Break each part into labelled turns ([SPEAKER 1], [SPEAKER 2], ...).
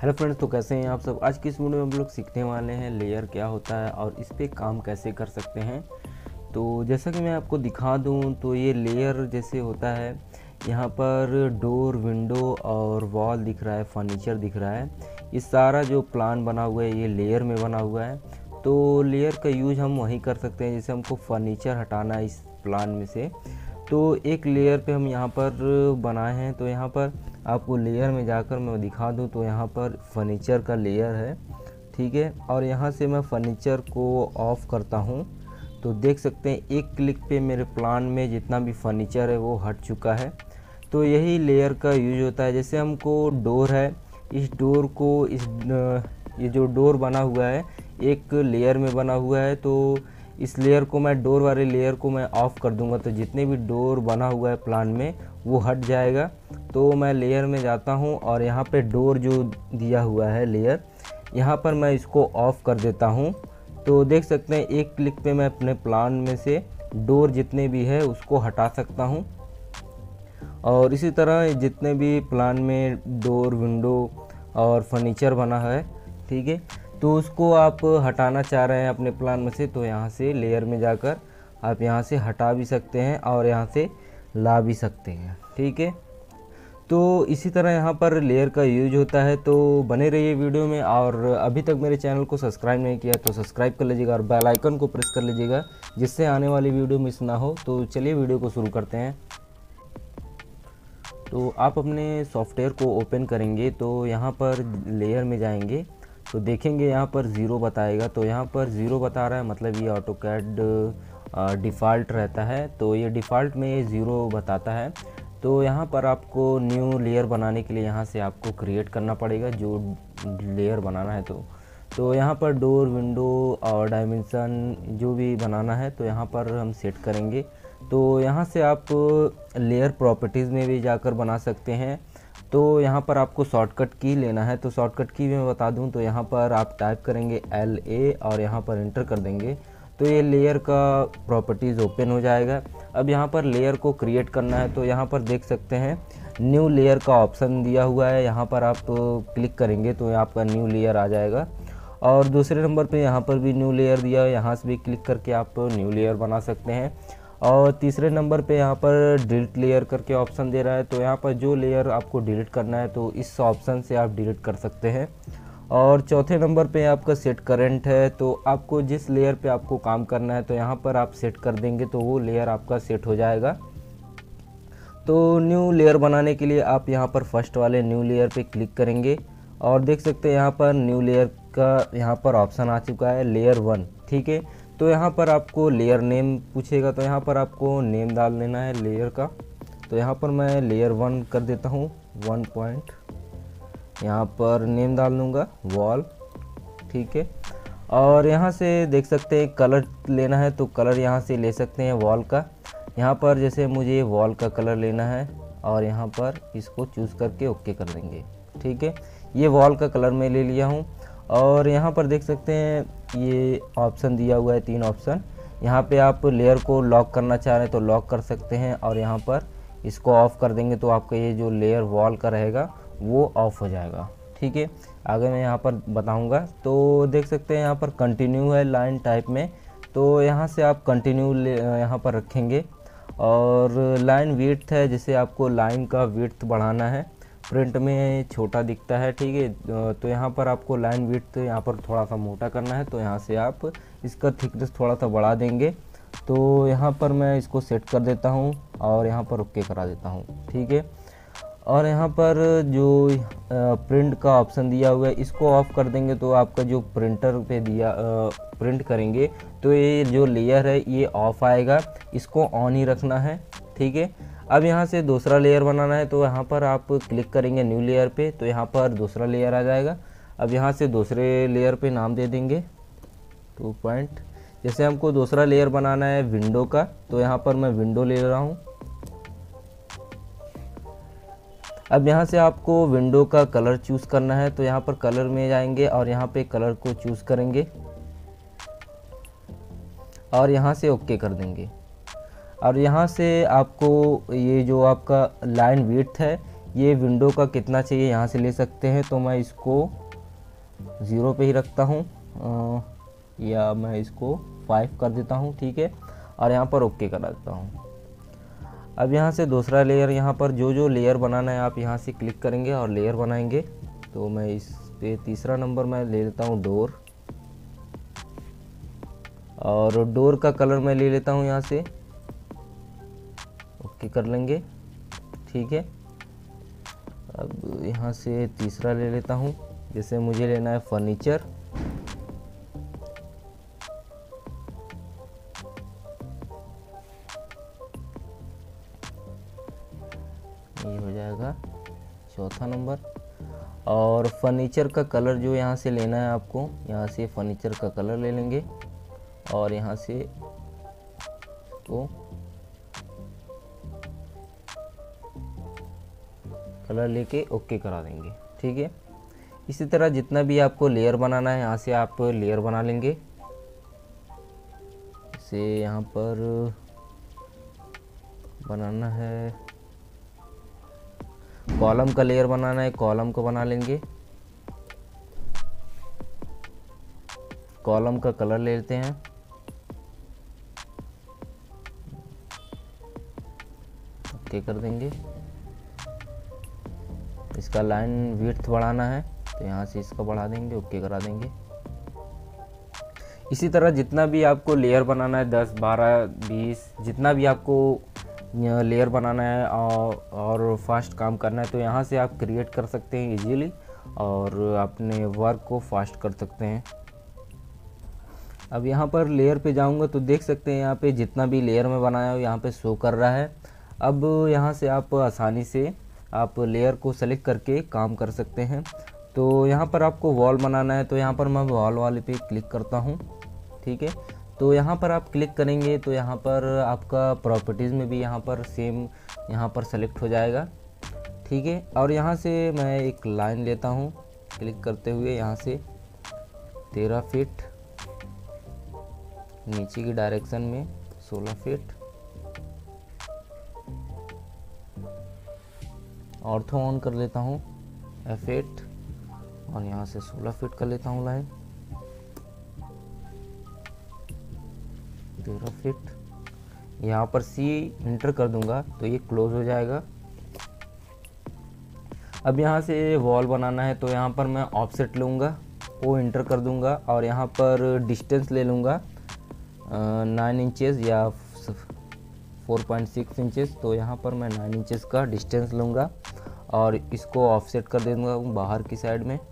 [SPEAKER 1] Hello friends, तो कैसे हैं आप सब। आज की इस वीडियो में हम लोग सीखने वाले हैं लेयर क्या होता है और इस पे काम कैसे कर सकते हैं। तो जैसा कि मैं आपको दिखा दूं तो ये लेयर जैसे होता है, यहाँ पर डोर, विंडो और वॉल दिख रहा है, फर्नीचर दिख रहा है। ये सारा जो प्लान बना हुआ है ये लेयर में बना हुआ है। तो लेयर का यूज हम वहीं कर सकते हैं, जैसे हमको फर्नीचर हटाना है इस प्लान में से, तो एक लेयर पे हम यहाँ पर बनाए हैं। तो यहाँ पर आपको लेयर में जाकर मैं दिखा दूँ तो यहाँ पर फर्नीचर का लेयर है, ठीक है। और यहाँ से मैं फर्नीचर को ऑफ़ करता हूँ तो देख सकते हैं एक क्लिक पे मेरे प्लान में जितना भी फर्नीचर है वो हट चुका है। तो यही लेयर का यूज होता है। जैसे हमको डोर है, इस डोर को ये जो डोर बना हुआ है एक लेयर में बना हुआ है, तो इस लेयर को मैं, डोर वाले लेयर को मैं ऑफ़ कर दूंगा तो जितने भी डोर बना हुआ है प्लान में वो हट जाएगा। तो मैं लेयर में जाता हूं और यहाँ पे डोर जो दिया हुआ है लेयर, यहाँ पर मैं इसको ऑफ़ कर देता हूं। तो देख सकते हैं एक क्लिक पे मैं अपने प्लान में से डोर जितने भी है उसको हटा सकता हूं। और इसी तरह जितने भी प्लान में डोर, विंडो और फर्नीचर बना है, ठीक है, तो उसको आप हटाना चाह रहे हैं अपने प्लान में से, तो यहाँ से लेयर में जाकर आप यहाँ से हटा भी सकते हैं और यहाँ से ला भी सकते हैं, ठीक है। तो इसी तरह यहाँ पर लेयर का यूज होता है। तो बने रहिए वीडियो में, और अभी तक मेरे चैनल को सब्सक्राइब नहीं किया तो सब्सक्राइब कर लीजिएगा और बेल आइकन को प्रेस कर लीजिएगा जिससे आने वाली वीडियो मिस ना हो। तो चलिए वीडियो को शुरू करते हैं। तो आप अपने सॉफ्टवेयर को ओपन करेंगे तो यहाँ पर लेयर में जाएंगे तो देखेंगे यहाँ पर ज़ीरो बताएगा। तो यहाँ पर ज़ीरो बता रहा है, मतलब ये ऑटोकैड डिफ़ॉल्ट रहता है, तो ये डिफ़ॉल्ट में ये ज़ीरो बताता है। तो यहाँ पर आपको न्यू लेयर बनाने के लिए यहाँ से आपको क्रिएट करना पड़ेगा जो लेयर बनाना है। तो यहाँ पर डोर, विंडो और डायमेंशन जो भी बनाना है तो यहाँ पर हम सेट करेंगे। तो यहाँ से आप लेयर प्रॉपर्टीज़ में भी जाकर बना सकते हैं। तो यहाँ पर आपको शॉर्टकट की लेना है, तो शॉर्टकट की मैं बता दूं तो यहाँ पर आप टाइप करेंगे LA और यहाँ पर इंटर कर देंगे तो ये लेयर का प्रॉपर्टीज़ ओपन हो जाएगा। अब यहाँ पर लेयर को क्रिएट करना है तो यहाँ पर देख सकते हैं न्यू लेयर का ऑप्शन दिया हुआ है, यहाँ पर आप क्लिक करेंगे तो आपका न्यू लेयर आ जाएगा। और दूसरे नंबर पे यहाँ पर भी न्यू लेयर दिया है, यहाँ से भी क्लिक करके आप न्यू लेयर बना सकते हैं। और तीसरे नंबर पे यहाँ पर डिलीट लेयर करके ऑप्शन दे रहा है, तो यहाँ पर जो लेयर आपको डिलीट करना है तो इस ऑप्शन से आप डिलीट कर सकते हैं। और चौथे नंबर पे आपका सेट करेंट है, तो आपको जिस लेयर पे आपको काम करना है तो यहाँ पर आप सेट कर देंगे तो वो लेयर आपका सेट हो जाएगा। तो न्यू लेयर बनाने के लिए आप यहाँ पर फर्स्ट वाले न्यू लेयर पे क्लिक करेंगे और देख सकते हैं यहाँ पर न्यू लेयर का यहाँ पर ऑप्शन आ चुका है, लेयर 1, ठीक है। तो यहाँ पर आपको लेयर नेम पूछेगा तो यहाँ पर आपको नेम डाल देना है लेयर का। तो यहाँ पर मैं लेयर 1 कर देता हूँ, 1 पॉइंट, यहाँ पर नेम डाल दूँगा वॉल, ठीक है। और यहाँ से देख सकते हैं कलर लेना है तो कलर यहाँ से ले सकते हैं वॉल का। यहाँ पर जैसे मुझे वॉल का कलर लेना है और यहाँ पर इसको चूज़ करके ओके कर देंगे, ठीक है। ये वॉल का कलर मैं ले लिया हूँ। और यहाँ पर देख सकते हैं ये ऑप्शन दिया हुआ है, 3 ऑप्शन। यहाँ पे आप लेयर को लॉक करना चाह रहे हैं तो लॉक कर सकते हैं और यहाँ पर इसको ऑफ़ कर देंगे तो आपका ये जो लेयर वॉल का रहेगा वो ऑफ़ हो जाएगा, ठीक है। आगे मैं यहाँ पर बताऊँगा। तो देख सकते हैं यहाँ पर कंटिन्यू है लाइन टाइप में, तो यहाँ से आप कंटिन्यू यहाँ पर रखेंगे। और लाइन विड्थ है, जैसे आपको लाइन का विड्थ बढ़ाना है, प्रिंट में छोटा दिखता है, ठीक है। तो यहाँ पर आपको लाइन विड्थ यहाँ पर थोड़ा सा मोटा करना है तो यहाँ से आप इसका थिकनेस थोड़ा सा बढ़ा देंगे। तो यहाँ पर मैं इसको सेट कर देता हूँ और यहाँ पर ओके करा देता हूँ, ठीक है। और यहाँ पर जो प्रिंट का ऑप्शन दिया हुआ है इसको ऑफ़ कर देंगे तो आपका जो प्रिंटर पे दिया प्रिंट करेंगे तो ये जो लेयर है ये ऑफ आएगा, इसको ऑन ही रखना है, ठीक है। अब यहाँ से दूसरा लेयर बनाना है तो यहाँ पर आप क्लिक करेंगे न्यू लेयर पे तो यहाँ पर दूसरा लेयर आ जाएगा। अब यहाँ से दूसरे लेयर पे नाम दे देंगे 2 पॉइंट। जैसे हमको दूसरा लेयर बनाना है विंडो का तो यहाँ पर मैं विंडो ले रहा हूँ। अब यहाँ से आपको विंडो का कलर चूज़ करना है तो यहाँ पर कलर में जाएंगे और यहाँ पे कलर को चूज़ करेंगे और यहाँ से ओके कर देंगे। और यहाँ से आपको ये जो आपका लाइन विड्थ है ये विंडो का कितना चाहिए यहाँ से ले सकते हैं। तो मैं इसको 0 पे ही रखता हूँ, या मैं इसको 5 कर देता हूँ, ठीक है। और यहाँ पर ओके कर देता हूँ। अब यहाँ से दूसरा लेयर, यहाँ पर जो जो लेयर बनाना है आप यहाँ से क्लिक करेंगे और लेयर बनाएंगे। तो मैं इस पे तीसरा नंबर मैं ले लेता हूँ डोर, और डोर का कलर मैं ले लेता हूँ यहाँ से, ओके कर लेंगे, ठीक है। अब यहाँ से तीसरा ले लेता हूँ, जैसे मुझे लेना है फर्नीचर, ये हो जाएगा चौथा नंबर। और फर्नीचर का कलर जो यहाँ से लेना है आपको, यहाँ से फर्नीचर का कलर ले लेंगे और यहाँ से इसको कलर लेके ओके करा देंगे, ठीक है। इसी तरह जितना भी आपको लेयर बनाना है यहाँ से आप लेयर बना लेंगे। इसे यहाँ पर बनाना है, कॉलम का लेयर बनाना है, कॉलम को बना लेंगे। कॉलम का कलर ले लेते हैं, ओके कर देंगे। इसका लाइन विड्थ बढ़ाना है तो यहाँ से इसका बढ़ा देंगे, ओके करा देंगे। इसी तरह जितना भी आपको लेयर बनाना है 10, 12, 20 जितना भी आपको लेयर बनाना है और फास्ट काम करना है तो यहाँ से आप क्रिएट कर सकते हैं इजीली और अपने वर्क को फास्ट कर सकते हैं। अब यहाँ पर लेयर पे जाऊँगा तो देख सकते हैं यहाँ पे जितना भी लेयर में बनाया हो यहाँ पे शो कर रहा है। अब यहाँ से आप आसानी से आप लेयर को सेलेक्ट करके काम कर सकते हैं। तो यहाँ पर आपको वॉल बनाना है तो यहाँ पर मैं वॉल वाले पे क्लिक करता हूँ, ठीक है। तो यहाँ पर आप क्लिक करेंगे तो यहाँ पर आपका प्रॉपर्टीज़ में भी यहाँ पर सेम यहाँ पर सेलेक्ट हो जाएगा, ठीक है। और यहाँ से मैं एक लाइन लेता हूँ क्लिक करते हुए, यहाँ से 13 फीट नीचे की डायरेक्शन में 16 फीट, ऑर्थो ऑन कर लेता हूँ F8 और यहाँ से 16 फीट कर लेता हूँ लाइन, 13 फीट। यहाँ पर C इंटर कर दूंगा तो ये क्लोज हो जाएगा। अब यहाँ से वॉल बनाना है तो यहाँ पर मैं ऑफसेट लूँगा, O इंटर कर दूंगा और यहाँ पर डिस्टेंस ले लूँगा 9 इंचेस या 4.6 इंचेस। तो यहाँ पर मैं 9 इंचेस का डिस्टेंस लूँगा और इसको ऑफसेट कर दूँगा बाहर की साइड में।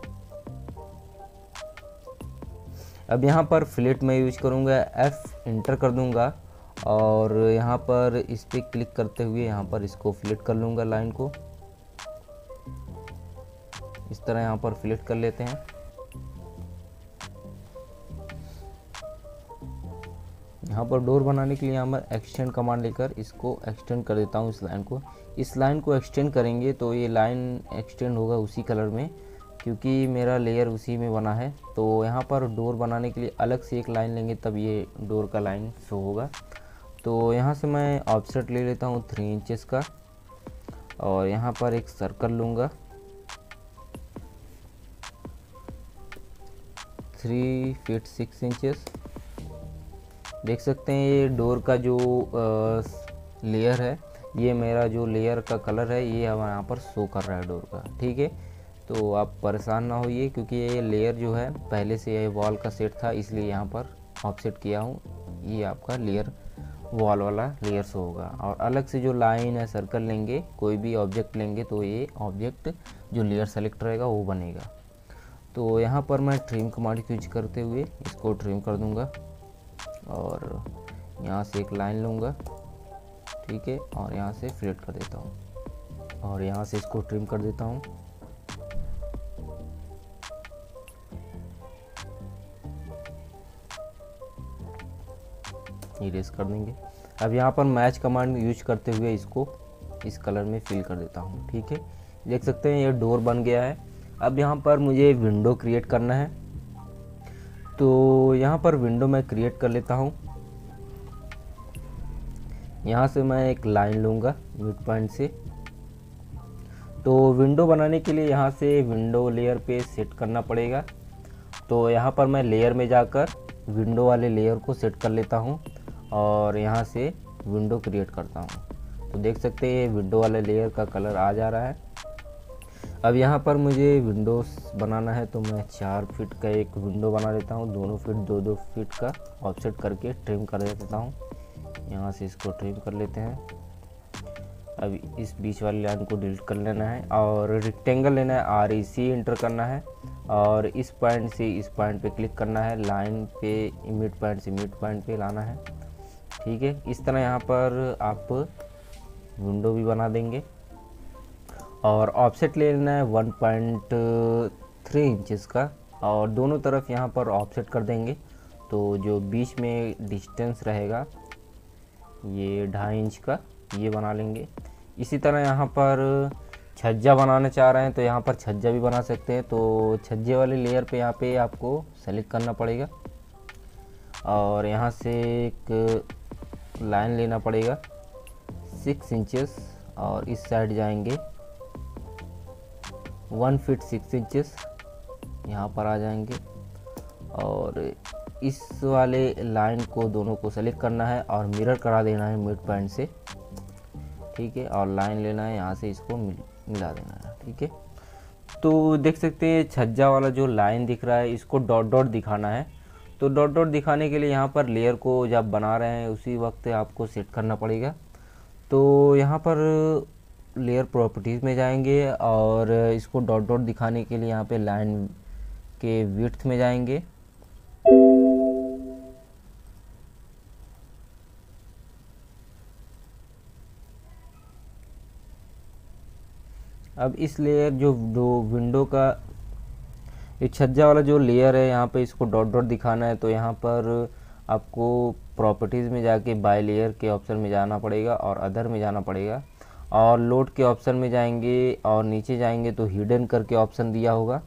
[SPEAKER 1] अब यहाँ पर फ्लिट में यूज करूँगा, F इंटर कर दूँगा और यहाँ पर इस पर क्लिक करते हुए यहाँ पर इसको फ्लिट कर लूँगा लाइन को, इस तरह यहाँ पर फ्लिट कर लेते हैं। यहाँ पर डोर बनाने के लिए यहाँ पर एक्सटेंड कमांड लेकर इसको एक्सटेंड कर देता हूँ इस लाइन को। इस लाइन को एक्सटेंड करेंगे तो ये लाइन एक्सटेंड होगा उसी कलर में, क्योंकि मेरा लेयर उसी में बना है। तो यहाँ पर डोर बनाने के लिए अलग से एक लाइन लेंगे तब ये डोर का लाइन शो होगा। तो यहाँ से मैं ऑफसेट ले लेता हूँ 3 इंचेस का और यहाँ पर एक सर्कल लूँगा 3 फीट 6 इंचेस। देख सकते हैं ये डोर का जो लेयर है, ये मेरा जो लेयर का कलर है ये यहाँ पर शो कर रहा है डोर का, ठीक है। तो आप परेशान ना होइए क्योंकि ये लेयर जो है पहले से ये वॉल का सेट था, इसलिए यहाँ पर ऑफसेट किया हूँ। ये आपका लेयर वॉल वाला लेयर शो होगा। और अलग से जो लाइन है सर्कल लेंगे, कोई भी ऑब्जेक्ट लेंगे तो ये ऑब्जेक्ट जो लेयर सेलेक्ट रहेगा वो बनेगा। तो यहाँ पर मैं ट्रिम कमांड यूज करते हुए इसको ट्रिम कर दूँगा और यहाँ से एक लाइन लूँगा, ठीक है, और यहाँ से फ्लिट कर देता हूँ और यहाँ से इसको ट्रिम कर देता हूँ। इरेज कर देंगे। अब यहाँ पर मैच कमांड यूज करते हुए इसको इस कलर में फिल कर देता हूँ, ठीक है। देख सकते हैं ये डोर बन गया है। अब यहाँ पर मुझे विंडो क्रिएट करना है तो यहाँ पर विंडो मैं क्रिएट कर लेता हूँ। यहाँ से मैं एक लाइन लूँगा मिड पॉइंट से तो विंडो बनाने के लिए यहाँ से विंडो लेयर पे सेट करना पड़ेगा। तो यहाँ पर मैं लेयर में जाकर विंडो वाले लेयर को सेट कर लेता हूँ और यहाँ से विंडो क्रिएट करता हूँ। तो देख सकते हैं विंडो वाले लेयर का कलर आ जा रहा है। अब यहाँ पर मुझे विंडोज़ बनाना है, तो मैं 4 फीट का एक विंडो बना लेता हूँ। दोनों फीट 2-2 फीट का ऑफसेट करके ट्रिम कर देता हूँ। यहाँ से इसको ट्रिम कर लेते हैं। अब इस बीच वाली लाइन को डिलीट कर लेना है और रेक्टेंगल लेना है, REC इंटर करना है और इस पॉइंट से इस पॉइंट पे क्लिक करना है। लाइन पे मिड पॉइंट से मिड पॉइंट पे लाना है। ठीक है, इस तरह यहाँ पर आप विंडो भी बना देंगे और ऑफसेट ले लेना है 1.3 इंचेस का और दोनों तरफ यहाँ पर ऑफसेट कर देंगे। तो जो बीच में डिस्टेंस रहेगा ये 2.5 इंच का, ये बना लेंगे। इसी तरह यहाँ पर छज्जा बनाना चाह रहे हैं तो यहाँ पर छज्जा भी बना सकते हैं। तो छज्जे वाले लेयर पे यहाँ पे आपको सेलेक्ट करना पड़ेगा और यहाँ से एक लाइन लेना पड़ेगा 6 इंचेस और इस साइड जाएंगे 1 फीट 6 इंचेस, यहाँ पर आ जाएंगे और इस वाले लाइन को दोनों को सेलेक्ट करना है और मिरर करा देना है मिड पॉइंट से। ठीक है, और लाइन लेना है, यहाँ से इसको मिला देना है। ठीक है, तो देख सकते हैं छज्जा वाला जो लाइन दिख रहा है इसको डॉट डॉट दिखाना है। तो डॉट डॉट दिखाने के लिए यहाँ पर लेयर को जब बना रहे हैं उसी वक्त आपको सेट करना पड़ेगा। तो यहाँ पर लेयर प्रॉपर्टीज़ में जाएंगे और इसको डॉट डॉट दिखाने के लिए यहाँ पे लाइन के विड्थ में जाएंगे। अब इस लेयर जो विंडो का ये छज्जा वाला जो लेयर है यहाँ पे इसको डॉट डॉट दिखाना है। तो यहाँ पर आपको प्रॉपर्टीज़ में जाके बाय लेयर के ऑप्शन में जाना पड़ेगा और अदर में जाना पड़ेगा और लोड के ऑप्शन में जाएंगे और नीचे जाएंगे तो हिडन करके ऑप्शन दिया होगा।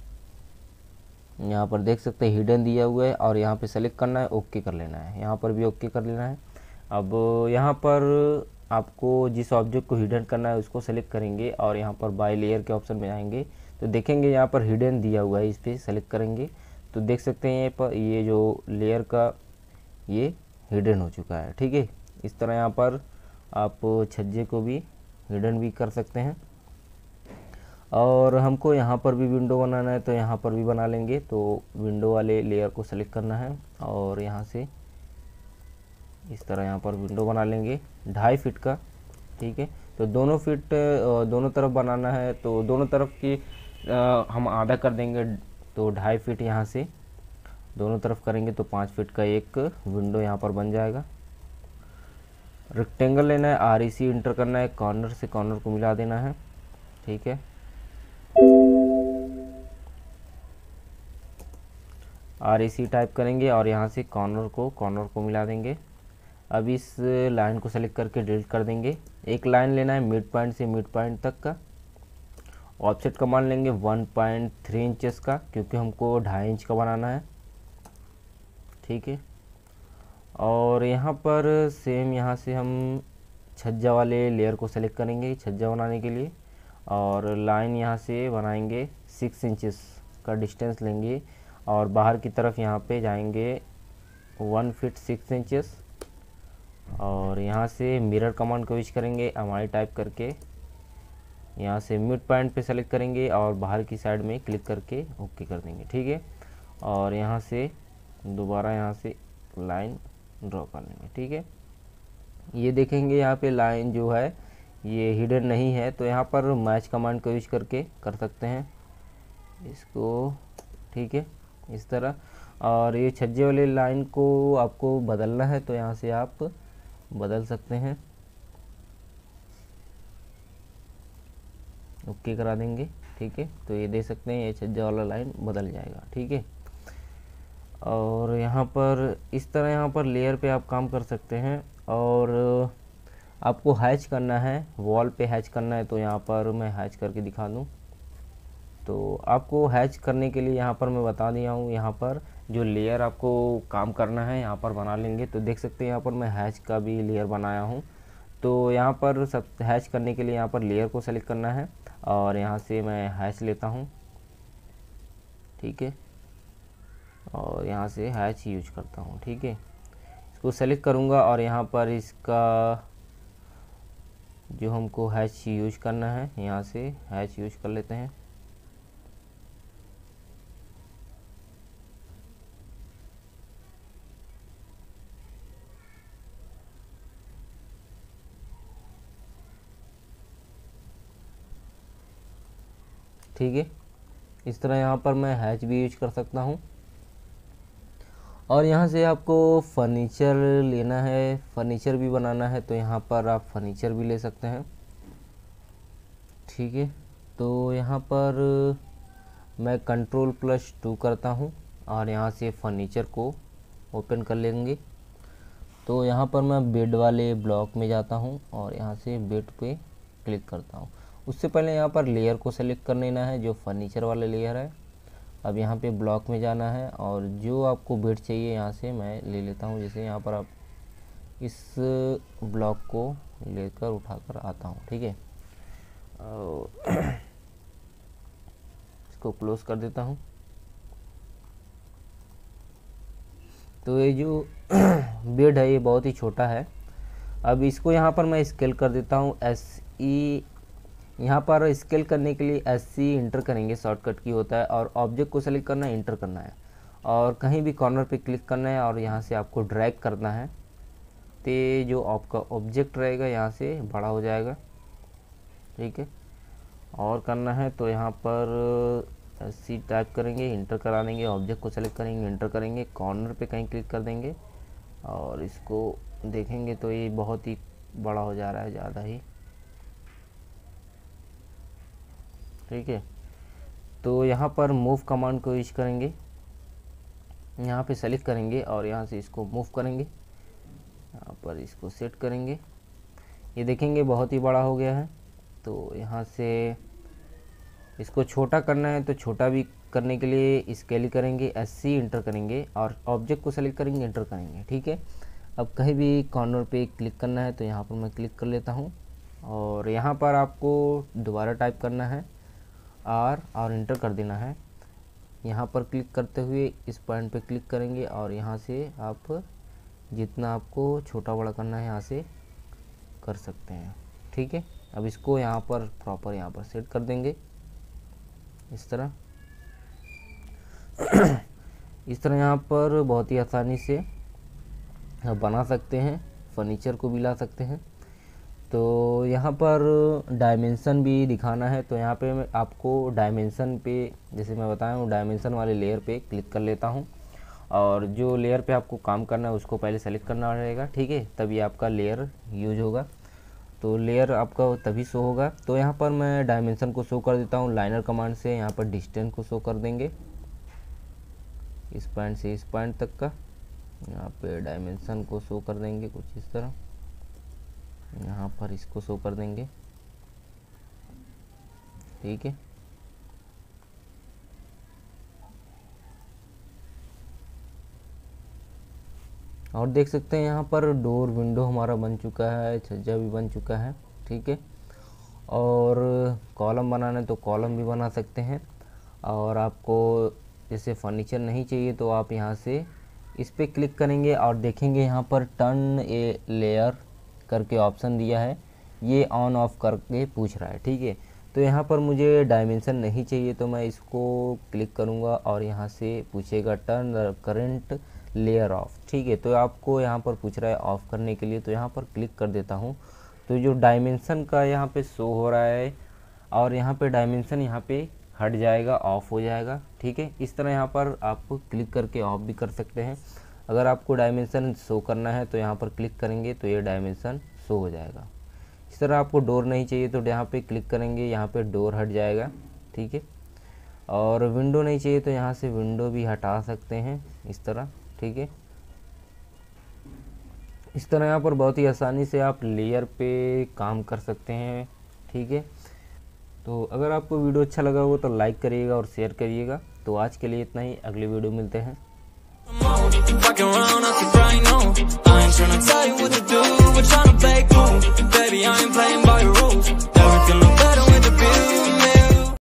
[SPEAKER 1] यहाँ पर देख सकते हैं हिडन दिया हुआ है और यहाँ पे सेलेक्ट करना है, ओके कर लेना है। यहाँ पर भी ओके कर लेना है। अब यहाँ पर आपको जिस ऑब्जेक्ट को हिडन करना है उसको सेलेक्ट करेंगे और यहाँ पर बाय लेयर के ऑप्शन में आएंगे तो देखेंगे यहाँ पर हिडन दिया हुआ है, इस पर सेलेक्ट करेंगे तो देख सकते हैं पर ये जो लेयर का ये हिडन हो चुका है। ठीक है, इस तरह यहाँ पर आप छज्जे को भी हिडन भी कर सकते हैं। और हमको यहाँ पर भी विंडो बनाना है तो यहाँ पर भी बना लेंगे। तो विंडो वाले लेयर को सेलेक्ट करना है और यहाँ से इस तरह यहाँ पर विंडो बना लेंगे 2.5 फीट का। ठीक है, तो दोनों फीट दोनों तरफ बनाना है तो दोनों तरफ की हम आधा कर देंगे। तो 2.5 फीट यहाँ से दोनों तरफ करेंगे तो 5 फीट का एक विंडो यहाँ पर बन जाएगा। रेक्टेंगल लेना है, REC इंटर करना है, कॉर्नर से कॉर्नर को मिला देना है। ठीक है, REC टाइप करेंगे और यहाँ से कॉर्नर को मिला देंगे। अब इस लाइन को सेलेक्ट करके डिलीट कर देंगे। एक लाइन लेना है मिड पॉइंट से मिड पॉइंट तक का। ऑफसेट का मान लेंगे 1.3 इंचेस का क्योंकि हमको 2.5 इंच का बनाना है। ठीक है, और यहाँ पर सेम यहाँ से हम छज्जा वाले लेयर को सेलेक्ट करेंगे छज्जा बनाने के लिए और लाइन यहाँ से बनाएंगे 6 इंचेस का डिस्टेंस लेंगे और बाहर की तरफ यहाँ पे जाएंगे 1 फीट 6 इंचेस और यहाँ से मिरर कमांड को यूज करेंगे MI टाइप करके यहाँ से मिड पॉइंट पे सेलेक्ट करेंगे और बाहर की साइड में क्लिक करके ओके कर देंगे। ठीक है, और यहाँ से दोबारा यहाँ से लाइन ड्रॉ कर लेंगे। ठीक है, ये देखेंगे यहाँ पे लाइन जो है ये हिडन नहीं है तो यहाँ पर मैच कमांड को यूज करके कर सकते हैं इसको। ठीक है, इस तरह। और ये छज्जे वाले लाइन को आपको बदलना है तो यहाँ से आप बदल सकते हैं, ओके करा देंगे। ठीक है, तो ये दे सकते हैं ये छज्जा वाला लाइन बदल जाएगा। ठीक है, और यहाँ पर इस तरह यहाँ पर लेयर पे आप काम कर सकते हैं। और आपको हैच करना है, वॉल पे हैच करना है तो यहाँ पर मैं हैच करके दिखा दूँ। तो आपको हैच करने के लिए यहाँ पर मैं बता दिया हूँ, यहाँ पर जो लेयर आपको काम करना है यहाँ पर बना लेंगे। तो देख सकते हैं यहाँ पर मैं हैच का भी लेयर बनाया हूँ। तो यहाँ पर सब हैच करने के लिए यहाँ पर लेयर को सेलेक्ट करना है और यहाँ से मैं हैच लेता हूँ, ठीक है, और यहाँ से हैच यूज करता हूँ, ठीक है। इसको सेलेक्ट करूँगा और यहाँ पर इसका जो हमको हैच यूज करना है, यहाँ से हैच यूज कर लेते हैं। ठीक है, इस तरह यहाँ पर मैं हैच भी यूज कर सकता हूँ। और यहाँ से आपको फर्नीचर लेना है, फर्नीचर भी बनाना है, तो यहाँ पर आप फर्नीचर भी ले सकते हैं, ठीक है। तो यहाँ पर मैं Ctrl+2 करता हूँ और यहाँ से फर्नीचर को ओपन कर लेंगे। तो यहाँ पर मैं बेड वाले ब्लॉक में जाता हूँ और यहाँ से बेड पे क्लिक करता हूँ। उससे पहले यहाँ पर लेयर को सेलेक्ट कर लेना है, जो फर्नीचर वाला लेयर है। अब यहाँ पे ब्लॉक में जाना है और जो आपको बेड चाहिए यहाँ से मैं ले लेता हूँ। जैसे यहाँ पर आप इस ब्लॉक को लेकर उठाकर आता हूँ, ठीक है। इसको क्लोज कर देता हूँ। तो ये जो बेड है ये बहुत ही छोटा है। अब इसको यहाँ पर मैं स्केल कर देता हूँ, SE। यहाँ पर स्केल करने के लिए SC इंटर करेंगे, शॉर्टकट की होता है, और ऑब्जेक्ट को सेलेक्ट करना है, इंटर करना है, और कहीं भी कॉर्नर पे क्लिक करना है और यहाँ से आपको ड्रैग करना है। तो जो आपका ऑब्जेक्ट रहेगा यहाँ से बड़ा हो जाएगा, ठीक है। और करना है तो यहाँ पर SC टाइप करेंगे, इंटर करा देंगे, ऑब्जेक्ट को सेलेक्ट करेंगे, इंटर करेंगे, कॉर्नर पे कहीं क्लिक कर देंगे और इसको देखेंगे तो ये बहुत ही बड़ा हो जा रहा है, ज़्यादा ही, ठीक है। तो यहाँ पर मूव कमांड को यूज करेंगे, यहाँ पे सेलेक्ट करेंगे और यहाँ से इसको मूव करेंगे, यहाँ पर इसको सेट करेंगे। ये देखेंगे बहुत ही बड़ा हो गया है। तो यहाँ से इसको छोटा करना है तो छोटा भी करने के लिए स्केल करेंगे, SC इंटर करेंगे और ऑब्जेक्ट को सेलेक्ट करेंगे, इंटर करेंगे, ठीक है। अब कहीं भी कॉर्नर पे क्लिक करना है तो यहाँ पर मैं क्लिक कर लेता हूँ और यहाँ पर आपको दोबारा टाइप करना है R और इंटर कर देना है। यहाँ पर क्लिक करते हुए इस पॉइंट पे क्लिक करेंगे और यहाँ से आप जितना आपको छोटा बड़ा करना है यहाँ से कर सकते हैं, ठीक है। अब इसको यहाँ पर प्रॉपर यहाँ पर सेट कर देंगे इस तरह। इस तरह यहाँ पर बहुत ही आसानी से आप बना सकते हैं, फर्नीचर को भी ला सकते हैं। तो यहाँ पर डायमेंशन भी दिखाना है, तो यहाँ पे मैं आपको डायमेंशन पे, जैसे मैं बताया हूँ, डायमेंशन वाले लेयर पे क्लिक कर लेता हूँ और जो लेयर पे आपको काम करना है उसको पहले सेलेक्ट करना रहेगा, ठीक है, तभी आपका लेयर यूज होगा। तो लेयर आपका तभी शो होगा। तो यहाँ पर मैं डायमेंशन को शो कर देता हूँ लाइनर कमांड से। यहाँ पर डिस्टेंस को शो कर देंगे, इस पॉइंट से इस पॉइंट तक का। यहाँ पे डायमेंशन को शो कर देंगे कुछ इस तरह, यहाँ पर इसको शो कर देंगे, ठीक है। और देख सकते हैं यहाँ पर डोर विंडो हमारा बन चुका है, छज्जा भी बन चुका है, ठीक है। और कॉलम बनाना है तो कॉलम भी बना सकते हैं। और आपको जैसे फर्नीचर नहीं चाहिए तो आप यहाँ से इस पर क्लिक करेंगे और देखेंगे यहाँ पर टर्न ए लेयर करके ऑप्शन दिया है, ये ऑन ऑफ करके पूछ रहा है, ठीक है। तो यहाँ पर मुझे डायमेंशन नहीं चाहिए तो मैं इसको क्लिक करूँगा और यहाँ से पूछेगा turn the current layer off, ठीक है। तो आपको यहाँ पर पूछ रहा है ऑफ करने के लिए, तो यहाँ पर क्लिक कर देता हूँ। तो जो डायमेंशन का यहाँ पे शो हो रहा है और यहाँ पे डायमेंशन यहाँ पे हट जाएगा, ऑफ हो जाएगा, ठीक है। इस तरह यहाँ पर आप क्लिक करके ऑफ भी कर सकते हैं। अगर आपको डायमेंशन शो करना है तो यहाँ पर क्लिक करेंगे तो ये डायमेंशन शो हो जाएगा। इस तरह आपको डोर नहीं चाहिए तो यहाँ पे क्लिक करेंगे, यहाँ पे डोर हट जाएगा, ठीक है। और विंडो नहीं चाहिए तो यहाँ से विंडो भी हटा सकते हैं इस तरह, ठीक है। इस तरह यहाँ पर बहुत ही आसानी से आप लेयर पे काम कर सकते हैं, ठीक है। तो अगर आपको वीडियो अच्छा लगा हो तो लाइक करिएगा और शेयर करिएगा। तो आज के लिए इतना ही, अगली वीडियो मिलते हैं। Fucking around, I keep right now. I ain't tryna tell you what to do, but tryna play cool. Baby, I ain't playing by your rules. Everything